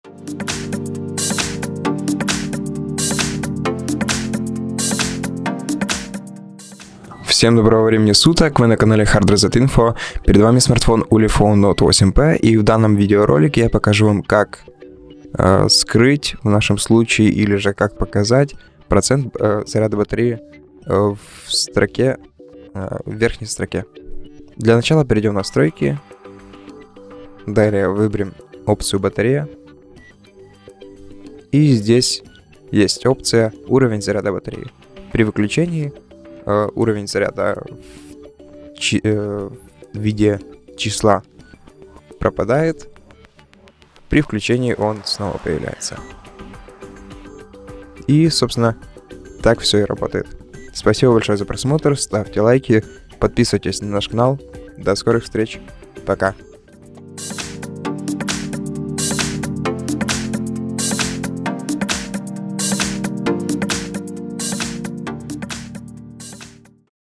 Всем доброго времени суток, вы на канале Hard Reset Info, перед вами смартфон Ulefone Note 8P, и в данном видеоролике я покажу вам, как скрыть в нашем случае, или же как показать процент заряда батареи в строке, в верхней строке. Для начала перейдем в настройки, далее выберем опцию батарея, и здесь есть опция уровень заряда батареи. При выключении уровень заряда в виде числа пропадает, при включении он снова появляется. И, собственно, так все и работает. Спасибо большое за просмотр, ставьте лайки, подписывайтесь на наш канал. До скорых встреч, пока.